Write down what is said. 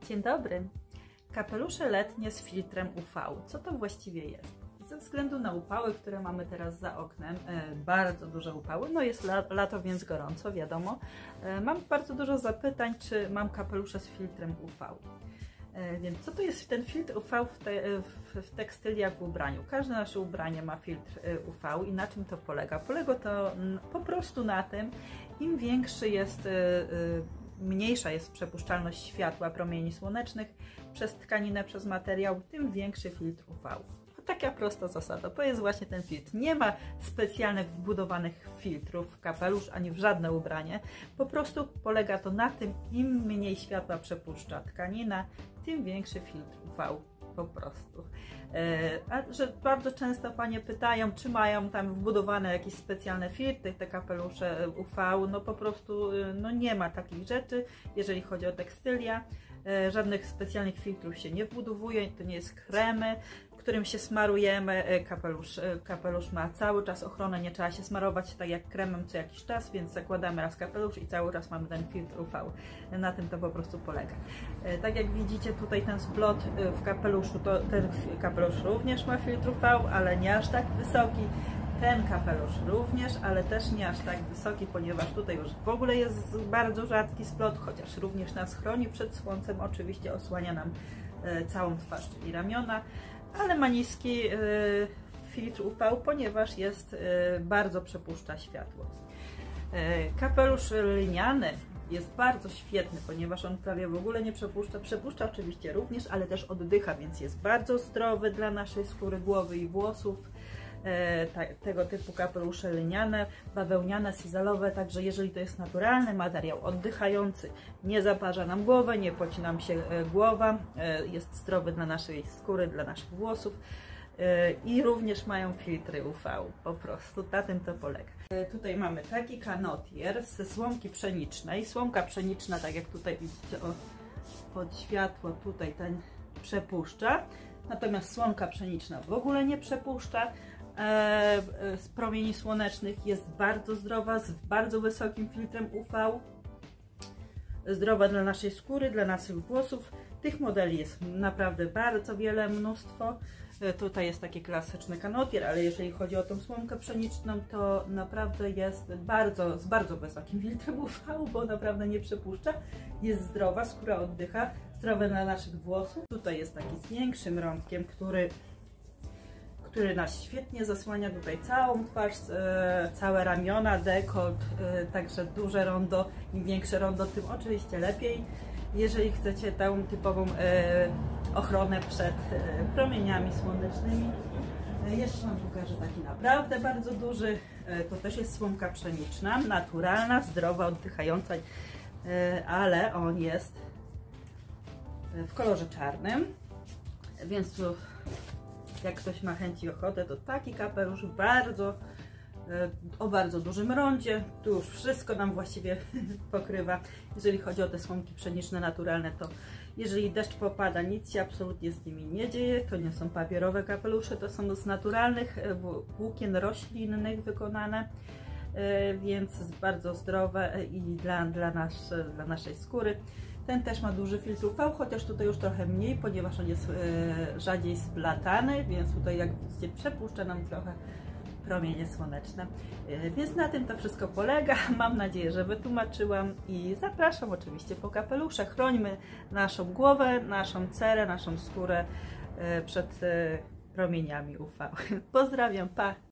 Dzień dobry. Kapelusze letnie z filtrem UV. Co to właściwie jest? Ze względu na upały, które mamy teraz za oknem, bardzo duże upały, no jest lato, więc gorąco, wiadomo. Mam bardzo dużo zapytań, czy mam kapelusze z filtrem UV. Więc co to jest ten filtr UV w tekstyliach, w ubraniu? Każde nasze ubranie ma filtr UV i na czym to polega? Polega to po prostu na tym, im większy jest, mniejsza jest przepuszczalność światła, promieni słonecznych przez tkaninę, przez materiał, tym większy filtr UV. Taka prosta zasada, to jest właśnie ten filtr. Nie ma specjalnych wbudowanych filtrów w kapelusz ani w żadne ubranie. Po prostu polega to na tym, im mniej światła przepuszcza tkanina, tym większy filtr UV po prostu. A że bardzo często panie pytają, czy mają tam wbudowane jakieś specjalne filtry, te kapelusze UV, no po prostu no nie ma takich rzeczy, jeżeli chodzi o tekstylia. Żadnych specjalnych filtrów się nie wbudowuje, to nie jest kremy, którym się smarujemy. Kapelusz ma cały czas ochronę, nie trzeba się smarować tak jak kremem co jakiś czas, więc zakładamy raz kapelusz i cały czas mamy ten filtr UV. Na tym to po prostu polega. Tak jak widzicie tutaj ten splot w kapeluszu, to ten kapelusz również ma filtr UV, ale nie aż tak wysoki. Ten kapelusz również, ale też nie aż tak wysoki, ponieważ tutaj już w ogóle jest bardzo rzadki splot, chociaż również nas chroni przed słońcem, oczywiście osłania nam całą twarz i ramiona, ale ma niski filtr UV, ponieważ bardzo przepuszcza światło. Kapelusz liniany jest bardzo świetny, ponieważ on prawie w ogóle nie przepuszcza. Przepuszcza oczywiście również, ale też oddycha, więc jest bardzo zdrowy dla naszej skóry, głowy i włosów. Tego typu kapelusze liniane, bawełniane, sizalowe, także jeżeli to jest naturalny materiał oddychający, nie zaparza nam głowy, nie poci nam się głowa, jest zdrowy dla naszej skóry, dla naszych włosów i również mają filtry UV, po prostu na tym to polega. Tutaj mamy taki kanotier ze słomki pszenicznej. Słomka pszeniczna, tak jak tutaj widzicie, pod światło tutaj ten przepuszcza, natomiast słomka pszeniczna w ogóle nie przepuszcza z promieni słonecznych, jest bardzo zdrowa, z bardzo wysokim filtrem UV, zdrowa dla naszej skóry, dla naszych włosów. Tych modeli jest naprawdę bardzo wiele, mnóstwo. Tutaj jest taki klasyczny kanotier, ale jeżeli chodzi o tą słomkę pszeniczną, to naprawdę jest z bardzo wysokim filtrem UV, bo naprawdę nie przepuszcza, jest zdrowa, skóra oddycha, zdrowe dla naszych włosów. Tutaj jest taki z większym rąbkiem, który nas świetnie zasłania tutaj całą twarz, całe ramiona, dekolt, także duże rondo, im większe rondo, tym oczywiście lepiej, jeżeli chcecie tą typową ochronę przed promieniami słonecznymi. Jeszcze Wam pokażę taki naprawdę bardzo duży, to też jest słomka pszeniczna, naturalna, zdrowa, oddychająca, ale on jest w kolorze czarnym, więc tu jak ktoś ma chęć i ochotę, to taki kapelusz o bardzo dużym rondzie. Tu już wszystko nam właściwie pokrywa. Jeżeli chodzi o te słomki pszeniczne naturalne, to jeżeli deszcz popada, nic się absolutnie z nimi nie dzieje. To nie są papierowe kapelusze, to są z naturalnych włókien roślinnych wykonane, więc bardzo zdrowe i dla naszej skóry. Ten też ma duży filtr UV, chociaż tutaj już trochę mniej, ponieważ on jest rzadziej splatany, więc tutaj jak widzicie przepuszcza nam trochę promienie słoneczne. Więc na tym to wszystko polega. Mam nadzieję, że wytłumaczyłam i zapraszam oczywiście po kapelusze. Chrońmy naszą głowę, naszą cerę, naszą skórę przed promieniami UV. Pozdrawiam, pa!